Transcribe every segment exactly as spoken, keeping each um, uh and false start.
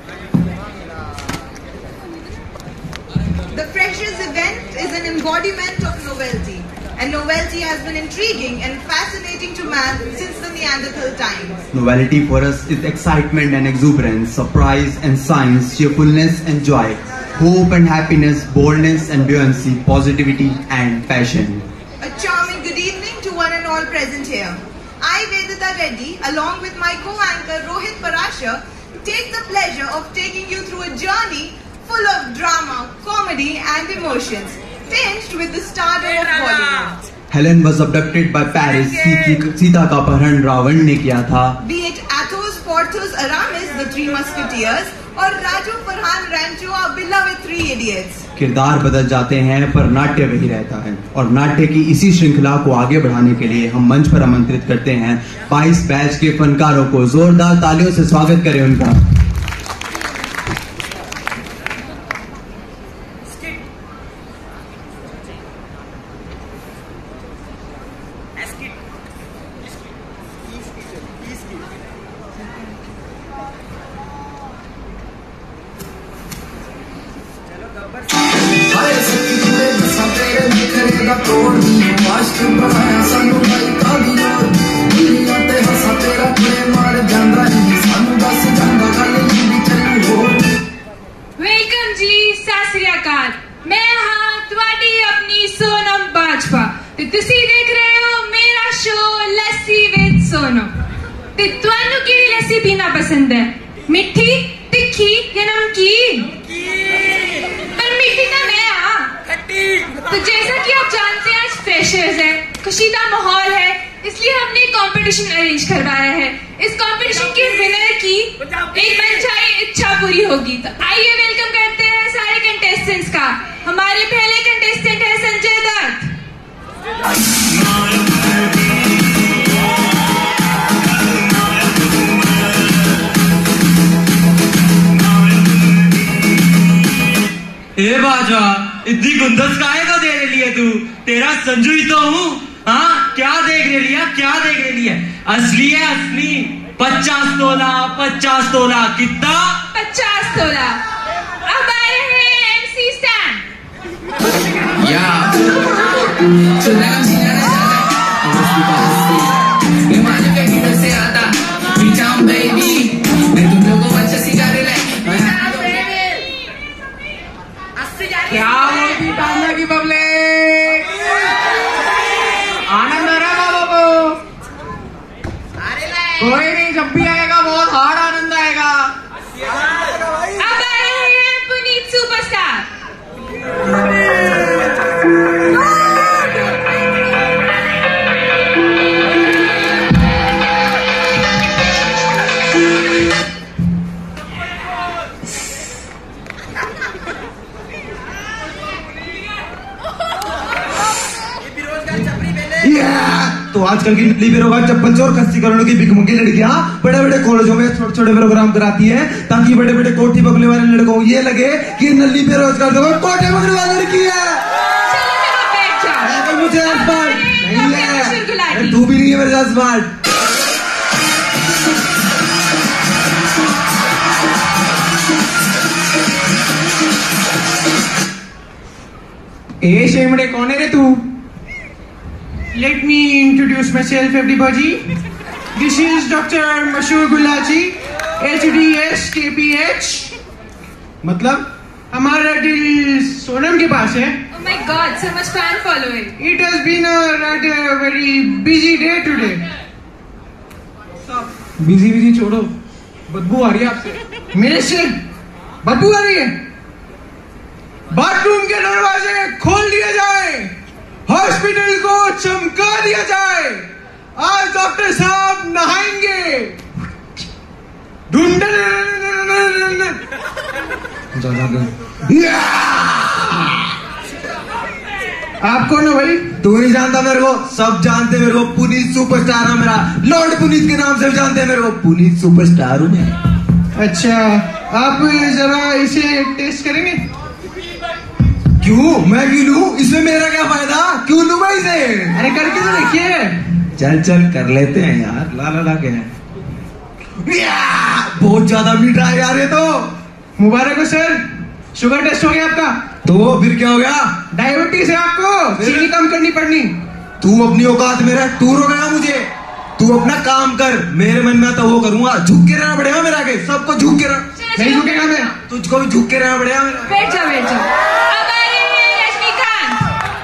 The Freshers event is an embodiment of novelty, and novelty has been intriguing and fascinating to man since the Neanderthal times. Novelty for us is excitement and exuberance, surprise and science, cheerfulness and joy, hope and happiness, boldness and buoyancy, positivity and passion. A charming good evening to one and all present here. I, Vedita Reddy, along with my co-anchor Rohit Parashar, take the pleasure of taking you through a journey full of drama, comedy and emotions, tinged with the stardom of Bollywood. Helen was abducted by Paris. Sita का अपहरण रावण ने किया था. Be it Athos, Porthos, Aramis, the Three Musketeers, or Raju, Farhan, Rancho, or beloved Three Idiots. किरदार बदल जाते हैं पर नाट्य वही रहता है, और नाट्य की इसी श्रृंखला को आगे बढ़ाने के लिए हम मंच पर आमंत्रित करते हैं बाईस बैच के फनकारों को. जोरदार तालियों से स्वागत करें उनका. वेलकम जी, सत श्री अकाल. मैं हाँ ਤੁਹਾਡੀ अपनी सोनम बाजवा ਤੇ ਤੁਸੀਂ देख रहे हो मेरा शो लस्सी विद सोनम. ਤੇ ਤੁਹਾਨੂੰ ਕਿਹੜੀ ਲੱਸੀ ਪੀਣਾ पसंद है? मिठी, तिखी या नमकीन? पर मिठी ना मैं हाँ. तो जैसा कि आप जानते हैं आज फ्रेशर्स है, खुशी का माहौल है, इसलिए हमने कंपटीशन अरेंज करवाया है. इस कंपटीशन के विनर की एक मनचाही इच्छा पूरी होगी. तो आइए वेलकम करते हैं सारे कंटेस्टेंट्स का. हमारे पहले कंटेस्टेंट है संजय दत्त. ए बाजा, इतनी गुंदस काहे को दे रही है तू? तेरा संजू ही तो हूँ. हाँ, क्या देख रही है, क्या देख रही है? असली है असली. पचास तोला, पचास तोला. कितना? पचास तोला. अब आ रहे हैं एमसी स्टैन. क्या होगी टांगा की पब्लिक? आनंद आ रहा है बाबा को? कोई नहीं, जब भी आएगा बहुत हार्ड आनंद आएगा. अब आ रहे हैं पुनीत सुपरस्टार. तो आजकल की नकली बेरोजगार चप्पल चोर खस्सी करोड़ों की भिखमंगी लड़कियां बड़े बड़े कॉलेजों में छोटे छोटे प्रोग्राम कराती हैं ताकि बड़े बड़े कोठी बगले वाले लड़कों को ये लगे कि नल्ली बेरोजगार देखो कोठे बगले वाली लड़की है. मुझे नहीं है, तू भी नहीं है मेरे साथ स्मार्ट. ए शेमड़े कौन है रे तू? Let me introduce myself, everybody. This is Doctor Mashur Gulaji, H D S K P H. मतलब हमारा दिल सोनम के पास है. Oh my God, so much fan following. It has been a rather very busy day today. Busy busy छोड़ो, बदबू आ रही है आपसे. मेरे से बदबू आ रही है. बाथरूम के दरवाजे खोल दिए जाए, हॉस्पिटल को चमका दिया जाए. आज डॉक्टर साहब नहाएंगे. ढूंढ आपको ना भाई, तू नहीं जानता मेरे को, सब जानते मेरे को. पुनीत सुपरस्टार है मेरा, लॉर्ड पुनीत के नाम से जानते हैं मेरे को. पुनीत सुपरस्टार हूँ मैं. अच्छा, आप जरा इसे टेस्ट करेंगे? क्यों? मैं क्यों लूं? इसमें मेरा क्या फायदा? क्यों लूं मैं इसे? अरे करके तो देखिए. चल चल कर लेते हैं यार. ला ला ला के बहुत ज्यादा मीठा है यार ये तो। मुबारक हो सर, शुगर टेस्ट हो गया आपका। तो फिर क्या हो गया? डायबिटीज है आपको, चीनी कम करनी पड़नी। तू अपनी औकात में रह, टूर हो गया मुझे। तू अपना काम कर, मेरे मन में तो वो करूंगा। झुक के रहना पड़ेगा मेरा आगे, सबको झुक के रह। नहीं झुकेगा मैं, तुझको भी झुक के रहना पड़ेगा मेरा। बैठ जाओ बैठ जाओ। अब आ रही है रजनीकांत।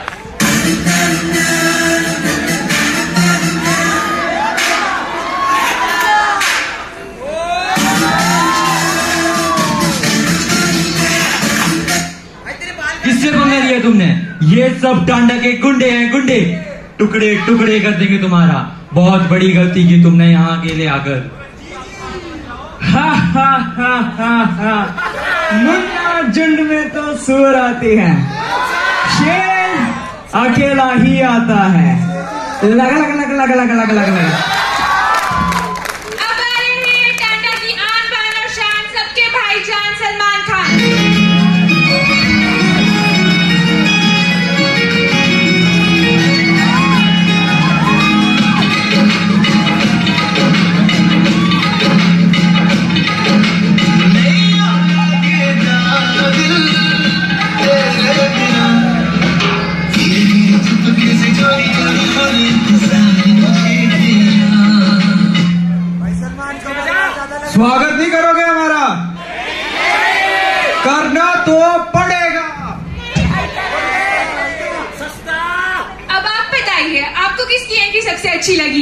किससे पंगा लिया तुमने? ये सब टांडा के गुंडे हैं, गुंडे। टुकड़े टुकड़े कर देंगे तुम्हारा। बहुत बड़ी गलती की तुमने यहाँ अकेले आकर। हा हा हा हा हा मुन्ना झुंड में तो सुअर आती है, शेर अकेला ही आता है। लग लग लग लग लग लग लग लग। अब आ रही है टाटा की आन बान और शान, सबके भाईजान सलमान खान। स्वागत नहीं करोगे हमारा? करना तो पड़ेगा। अब आप बताइए, आपको किसकी एंट्री सबसे अच्छी लगी?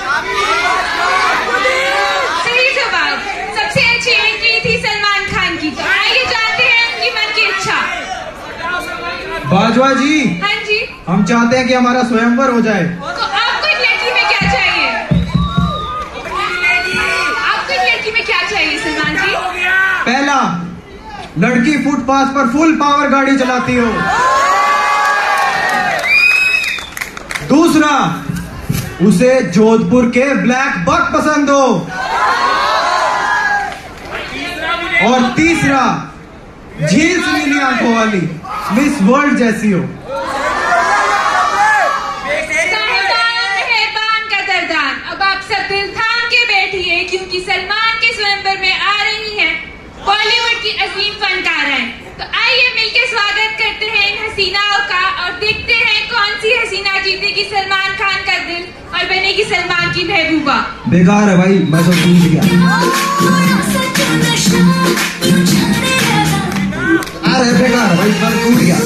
सही जवाब, सबसे अच्छी एंट्री थी सलमान खान की। तो आइए जानते हैं उनकी मन की इच्छा। बाजवा जी, हाँ जी। हम चाहते हैं कि हमारा स्वयंवर हो जाए। तो आपको एक लड़की में क्या चाहिए? आपको एक लड़की में क्या चाहिए सलमान जी? पहला, लड़की फुटपाथ पर फुल पावर गाड़ी चलाती हो। दूसरा, उसे जोधपुर के ब्लैक बक पसंद हो। और तीसरा, झील से नीली आंखों वाली मिस वर्ल्ड जैसी हो। मेहरबान कदरदान, अब आप सब दिल थाम के बैठिए, क्योंकि सलमान के स्वयंवर में आ रही हैं बॉलीवुड की अजीम फनकाराएं। तो आइए मिलकर स्वागत करते हैं इन हसीनाओं का, और देखते हैं कौन सी हसीना जीतेगी सलमान खान का दिल और बनेगी सलमान की महबूबा। बेकार है भाई, मैं तो टूट गया। अरे बेकार है भाई, मैं टूट गया।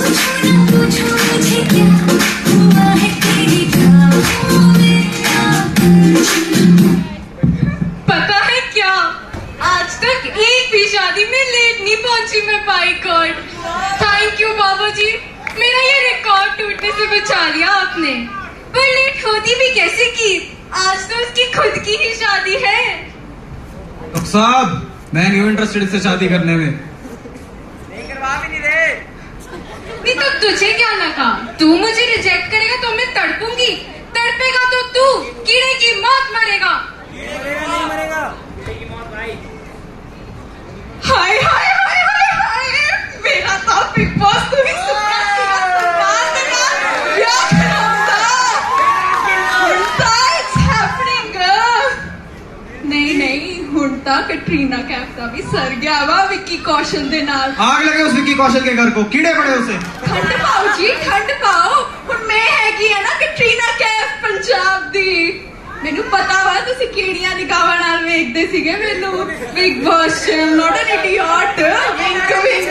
पता है क्या, आज तक एक भी शादी में लेट नहीं पहुंची मैं। बाय गॉड, थैंक यू बाबा जी, मेरा ये रिकॉर्ड टूटने से बचा लिया आपने। पर लेट होती भी कैसे की, आज तो उसकी खुद की ही शादी है। डॉक्टर साहब, मैं नहीं हूं इंटरेस्टेड इससे शादी करने में। नहीं करवा भी नहीं रहे। नहीं तो तुझे क्या लगा, तू मुझे रिजेक्ट करेगा तो मैं तड़पूंगी, तड़पेगा तो तू कीड़े की मौत मरेगा। मरेगा नहीं मरेगा, कीड़े की मौत भाई। हाय हाय हाय हाय हाय, मेरा तो बिग बॉस को भी सुनना सीधा सलमान लगा। क्या करता? What's happening? नहीं नहीं, हुंडा कटरीना कैफ का भी सर गया वा विक्की कौशल दे नाल। आग लगे उस विक्की कौशल के घर को, कीड़े पड़े उसे। ठंड पाओ जी, ठंड पाओ। हुण मैं हैगी है ना कटरीना कैफ पंजाब दी। मैनू पता वा तुसी किहड़ियां निगाहां नाल वेखदे सीगे मैनू Bigg Boss. Not an idiot, wink wink.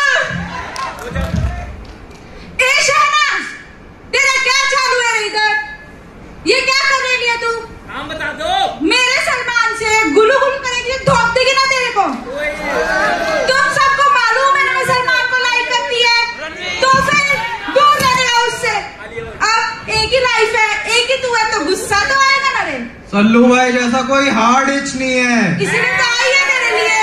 ए शहनाज, तेरा क्या चालू है इधर? ये क्या कर रही है तू? नाम बता दो। मेरे सलमान से गुलू गुलू करेगी, धोप देगी ना तेरे को। तुम सबको मालूम है ना मैं सलमान को लाइक करती है, तो फिर दूर रहने का उससे। अब एक ही लाइफ है, एक ही तू है, तो गुस्सा तो आएगा ना रे। सल्लू भाई जैसा कोई हार्ड इच नहीं है। इसलिए तो आई है मेरे लिए।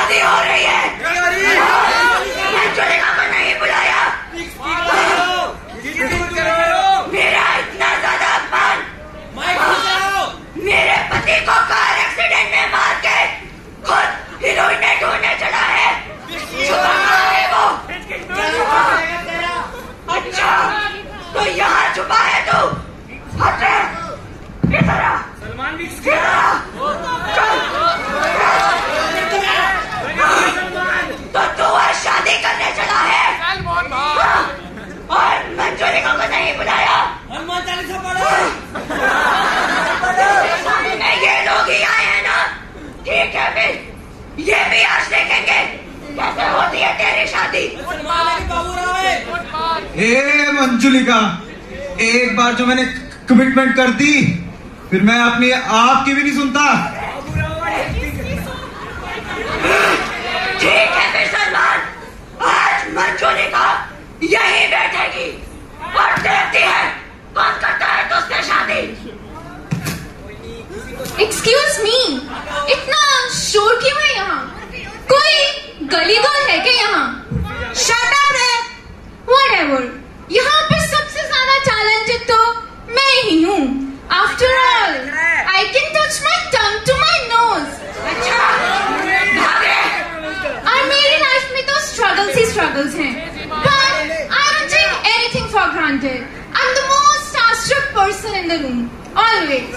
शादी हो रही है। मंजुलिका को नहीं बुलाया। मेरा इतना ज्यादा अपमान, मेरे पति को कार एक्सीडेंट में मार के खुद हीरोइन ने ढूंढने चला है। छुपा है वो। अच्छा तो यहाँ छुपा है तू। हट इधर आ। सलमान भी चल। तो तू आज शादी करने चला है और मंजुलिका को नहीं बुलाया। हनुमान चालीसा पढ़ो। में ये लोग ही आए हैं ना, ठीक है फिर ये भी आज देखेंगे कैसे होती है तेरी शादी। ए मंजुलिका, एक बार जो मैंने कमिटमेंट कर दी फिर मैं अपनी आपकी भी नहीं सुनता। ठीक है फिर सलमान, आज मंजुलिका यहीं बैठेगी और देखती है कौन करता है तुझसे शादी। एक्सक्यूज मी, इतना शोर क्यों है यहाँ? कोई गली गोल है क्या यहाँ? शट अप रे। व्हाटएवर, यहाँ पर सबसे ज्यादा टैलेंटेड तो मैं ही हूँ। After all I can touch my tongue to my nose. अच्छा और मेरी लाइफ में तो स्ट्रगल्स ही स्ट्रगल्स हैं, but I don't take anything for granted. I'm the most starstruck person in the room, always.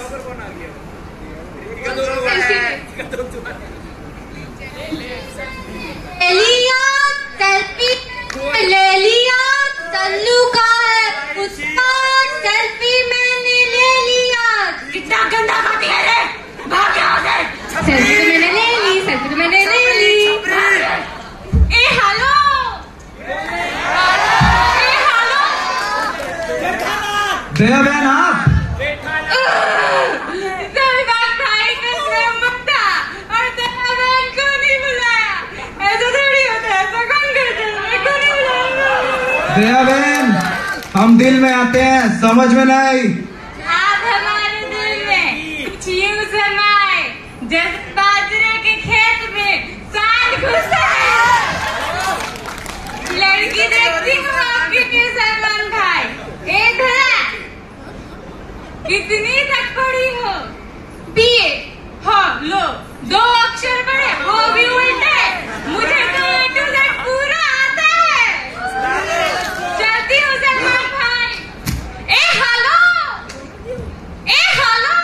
लिया सेल्फी ले लिया, तल्लू का है उसका सेल्फी मैंने ले लिया। कितना गंदा खाती है रे, भाग यहाँ से। सेल्फी तो मैंने ले ली, सेल्फी तो मैंने ले ली। ए हेलो, ए हेलो, दया बहन आप। सलमान भाई का स्वयं मुक्ता और दया बहन को नहीं बुलाया। ऐसा थोड़ी होता है, ऐसा कौन करता है? मेरे को नहीं बुलाया। दया बहन, हम दिल में आते हैं, समझ में नहीं। आप हमारे दिल में कुछ यूं समाए जैसे बाजरे के खेत में सांड घुसा है। लड़की देखती हूँ आपके लिए सलमान भाई। एक है कितनी तक पढ़ी हो? बीए। हाँ लो, दो अक्षर पढ़े वो भी उल्टे। मुझे तो ए टू जेड पूरा आता है। चलती हूँ सलमान भाई। ए हेलो, ए हेलो।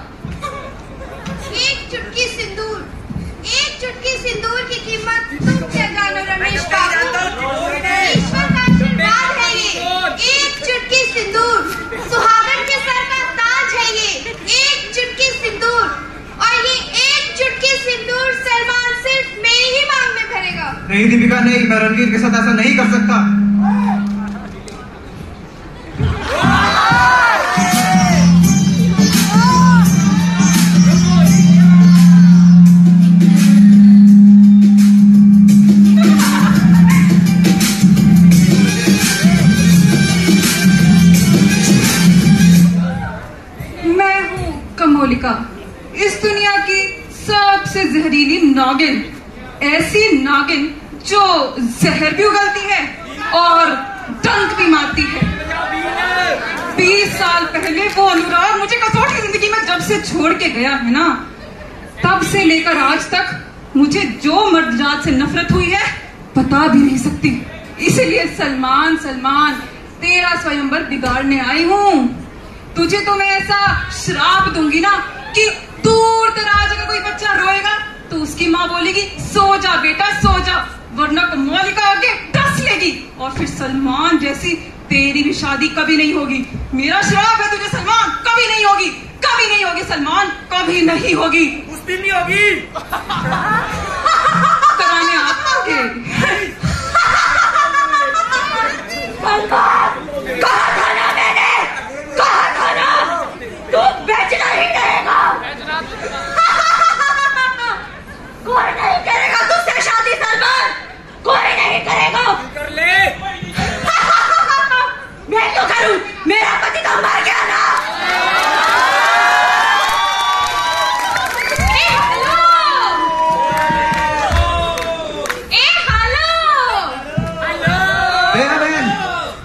एक चुटकी सिंदूर, एक चुटकी सिंदूर की कीमत तुम क्या जानो रमेश बाबू। ईश्वर का आशीर्वाद है ये। एक चुटकी सिंदूर सुहागन के सर का ताज है ये। एक चुटकी सिंदूर, और ये एक चुटकी सिंदूर सलमान सिर्फ मेरी ही मांग में भरेगा। नहीं दीपिका नहीं, मैं रणवीर के साथ ऐसा नहीं कर सकता। मैं हूँ कमोलिका, इस दुनिया की सबसे जहरीली नागिन। ऐसी नागिन जो जहर भी उगलती है और डंक भी मारती है। बीस साल पहले वो अनुराग मुझे कसौटी जिंदगी में जब से छोड़ के गया है ना, तब से लेकर आज तक मुझे जो मर्द जात से नफरत हुई है बता भी नहीं सकती। इसीलिए सलमान सलमान तेरा स्वयंवर बिगाड़ने आई हूँ। तुझे तो मैं ऐसा श्राप दूंगी ना कि दूर दराज अगर कोई बच्चा रोएगा तो उसकी माँ बोलेगी सो जा बेटा सो जा, वरना कमोलिका आके डस लेगी और फिर सलमान जैसी तेरी भी शादी कभी नहीं होगी। मेरा श्राप है तुझे सलमान, कभी नहीं होगी, कभी नहीं होगी सलमान, कभी नहीं होगी। उस दिन नहीं होगी। कराने आप आओगे। कहा था ना मैंने, कहा था ना तू बेचना ही रहेगा। कोई नहीं करेगा तुझसे शादी सलमान, कोई नहीं करेगा। कर ले। मैं तो करूं, मेरा पति तो मर गया ना। ए, हेलो।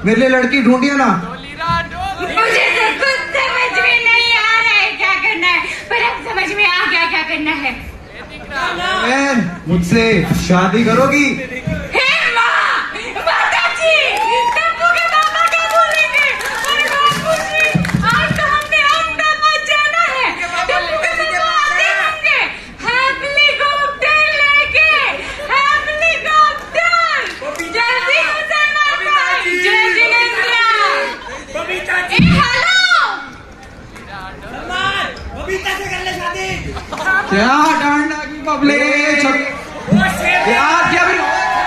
मेरे लिए लड़की ढूंढिए ना। मुझे तो खुद समझ में नहीं आ रहा है क्या करना है, पर अब समझ में आ गया क्या करना है। बहन, मुझसे शादी करोगी? हे माँ, माता जी, टप्पू के पापा क्या बोलेंगे? और बापूजी, आज तो हमने अहमदाबाद जाना है। टप्पू के पापा आते होंगे, हेलीकॉप्टर लेके, हेलीकॉप्टर। जल्दी उसे माता, जय जिनेंद्रा। ए हेलो, क्या डांडा की पब्लिक यार, क्या भी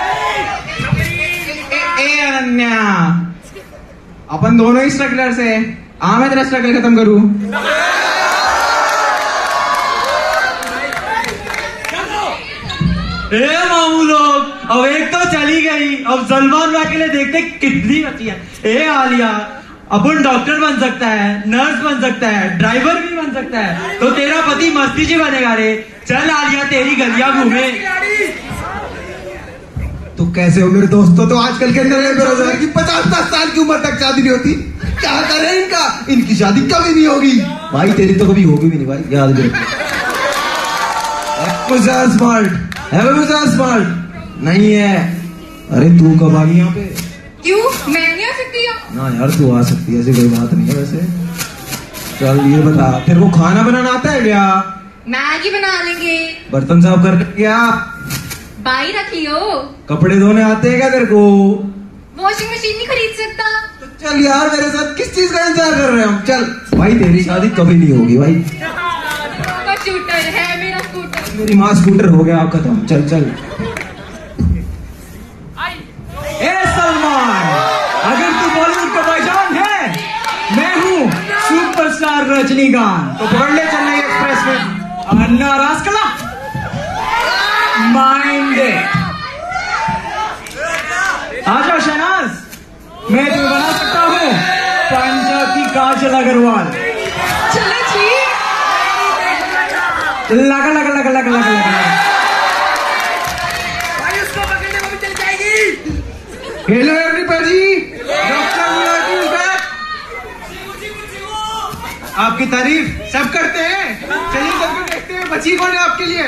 ए, ए अनन्या, अपन दोनों ही स्ट्रगलर्स है। आ मैं तेरा स्ट्रगल खत्म करूं। ए मामू लोग, अब एक तो चली गई, अब सलमान भाई के लिए देखते कितनी बची है। ए आलिया, अपन डॉक्टर बन सकता है, नर्स बन सकता है, ड्राइवर भी बन सकता है, तो तेरा पति मस्ती जी बनेगा रे। चल आलिया, तेरी गलियां घूमे। तो कैसे हो मेरे दोस्तों? तो आजकल के अंदर बेरोजगार की पचास दस साल की उम्र तक शादी नहीं होती। क्या करें इनका? इनकी शादी कभी नहीं होगी। भाई तेरी तो कभी होगी भी नहीं भाई, याद रख। स्मार्ट है, स्मार्ट नहीं है। अरे तू कब आ गई यहाँ पे? क्यों, मैं नहीं आ सकती हूँ? ना यार, तू आ सकती है, ऐसी कोई बात नहीं है वैसे। चल ये बता, तेरे को खाना बनाना आता है क्या? मैगी बना लेंगे। बर्तन साफ कर क्या? बाई रखी हो। कपड़े धोने आते हैं क्या तेरे को? वॉशिंग मशीन नहीं खरीद सकता? तो चल यार, मेरे साथ किस चीज का इंतजार कर रहे हैं हम? चल भाई, तेरी शादी कभी नहीं होगी भाई। स्कूटर है मेरा, स्कूटर। मेरी माँ स्कूटर हो गया खत्म। चल चल। ए सलमान, अगर तू बॉलीवुड का भाईजान है, मैं हूँ सुपरस्टार रजनीकांत। तो पकड़ ले चेन्नई एक्सप्रेस में। अन्ना रास्कला, माइंड आजा शहनाज, मैं तुम्हें बना सकता हूँ पंजाब की काजल अग्रवाल। चलो जी। लगा लगा लगा लगा लगा लगा। Hello everybody, doctor Mulati is back. आपकी तारीफ सब करते हैं। चलिए सबको देखते हैं बची कौन है आपके लिए।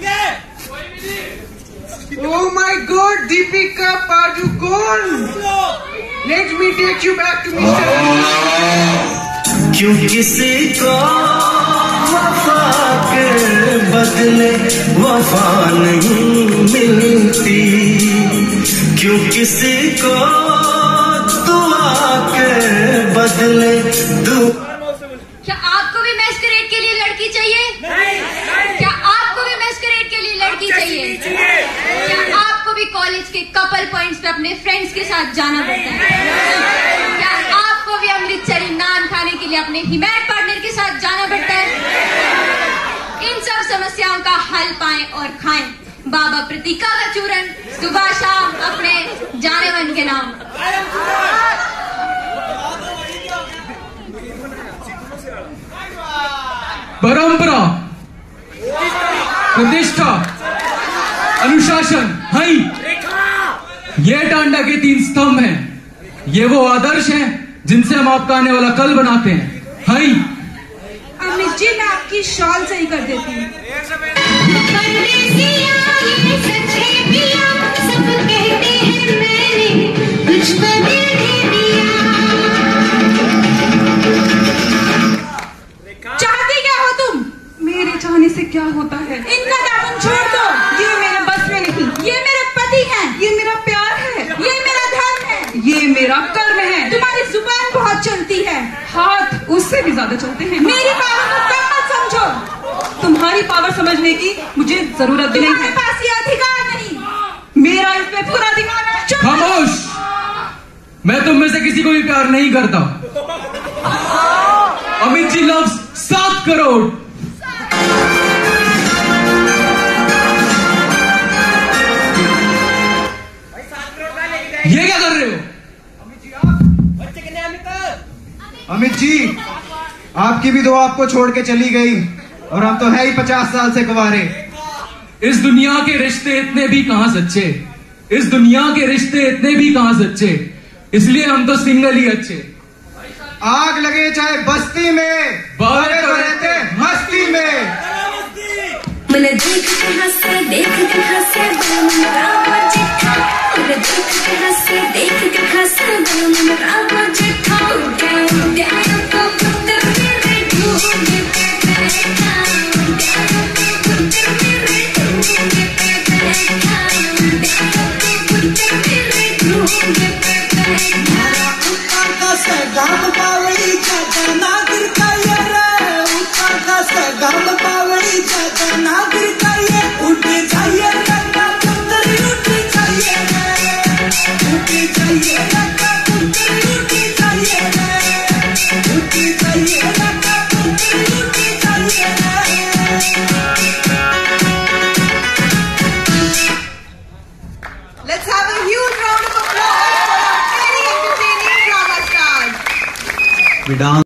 Oh my god, Deepika Padukone. Let me take you back to mister. क्यों किसी को वफा के बदले वफा नहीं मिलती, क्यों किसी को दुआ के बदले दुआ। क्या आपको भी मैस्करेड के लिए लड़की चाहिए? क्या आपको भी मैस्करेड के लिए लड़की चाहिए? क्या आपको भी कॉलेज के कपल पॉइंट्स पे अपने फ्रेंड्स के साथ जाना पड़ता है? क्या आपको भी अमृतसरी नान खाने के लिए अपने हिमायत पार्टनर के साथ जाना पड़ता है? इन सब समस्याओं का हल पाएं और खाएं बाबा प्रतीका का चूरन सुबह शाम अपने जाने मन के नाम। परंपरा, प्रतिष्ठा, अनुशासन, है ये टांडा के तीन स्तंभ हैं। ये वो आदर्श हैं जिनसे हम आपका आने वाला कल बनाते हैं। है अमित जी, मैं आपकी शॉल सही कर देती हूँ। चाहती क्या हो तुम? मेरे चाहने से क्या होता है? इनका दामन छोड़ दो, ये मेरे बस में नहीं। ये मेरे पति हैं, ये मेरा प्यार है, ये मेरा धर्म है, ये मेरा कर्म है। तुम्हारी जुबान बहुत चलती है, हाथ उससे भी ज्यादा चलते हैं। मेरी पावर को कम मत समझो। तुम्हारी पावर समझने की मुझे जरूरत भी नहीं है। तुम्हारे पास ये अधिकार नहीं, मेरा इस पे पूरा अधिकार है। खामोश, मैं तुम में से किसी को भी प्यार नहीं करता। अमित जी लव्स सात करोड़। ये क्या कर रहे हो? अमित जी, आपकी भी दो आपको छोड़ के चली गई, और हम तो है ही पचास साल से कुंवारे। इस दुनिया के रिश्ते इतने भी कहां सच्चे, इस दुनिया के रिश्ते इतने भी कहां सच्चे। इसलिए हम तो सिंगल ही अच्छे। आग लगे चाहे बस्ती में, बारे तो रहते मस्ती में। मैंने देख के हंसे, देख के हंसे बलमुरा चिट्ठा, मैंने देख के हंसे, देख के हंसे बलमुरा चिट्ठा। उड़े उड़े को पुत्र मेरे ढूंढे पे बैठा, उड़े पुत्र मेरे ढूंढे पे बैठा, उड़े पुत्र मेरे ढूंढे पे बैठा। ऊपर का सगाम पावड़ी जाता नागर का यार, ऊपर का सगाम पावड़ी जाता नागर का ये। उठ जाइए लगा पुत्र उठ जाइए रे, उठ जाइए लगा पुत्र उठ जाइए रे, उठ जाइए लगा पुत्र उठ जाइए रे। Let's have a huge round of applause for our very entertaining drama stars. We dance.